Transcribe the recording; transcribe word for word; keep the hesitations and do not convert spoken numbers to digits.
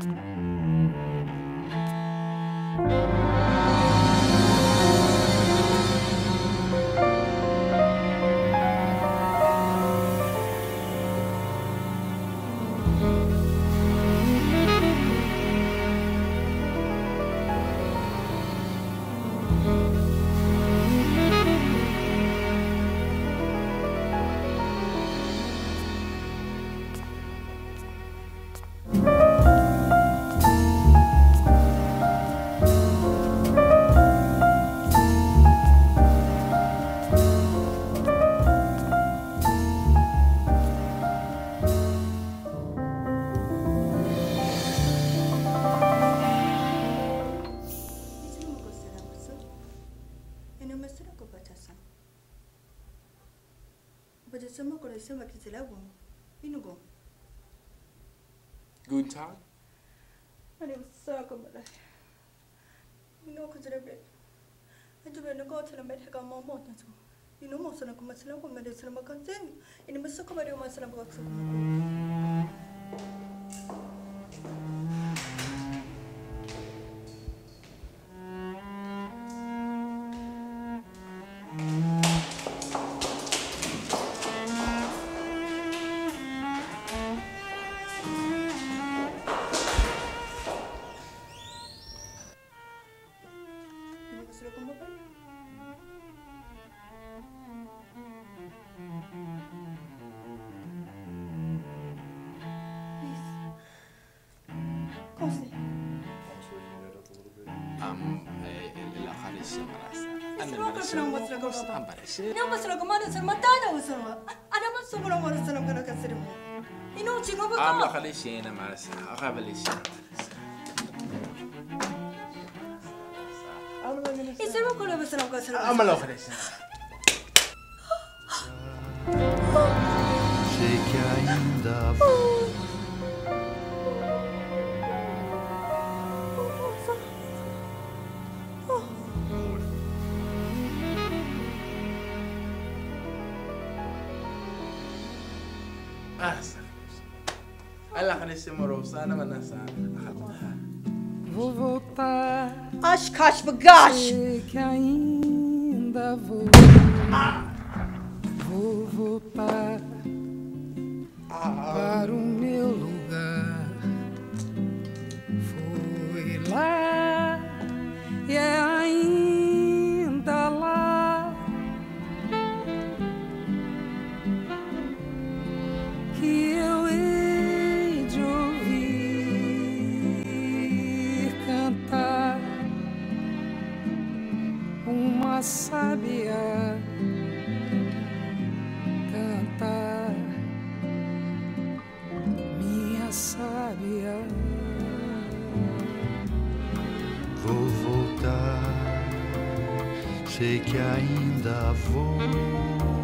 Guten Tag. My name is Sagamala. You know, because I do not go to the medical moment. You know, most of the Muslim women is a concern. In the Muslim Muslim box. No, mas ela como era ser matada ou só? Ana mas só não era ser não quero casar. E não tinha como. Ah, mas ela chega, mas ela vai chega. Isso é uma coisa você não quer ser. Ah, mas ela vai chega. Sei que ainda vou. Ela conhece morosa, não é nessa. Vou voltar. Ash, cash, bagash. Sei que ainda vou. Vou voltar para o meu lugar. Foi lá e é ainda lá que eu hei de ouvir cantar uma sábia cantar, minha sábia. Vou voltar, sei que ainda vou.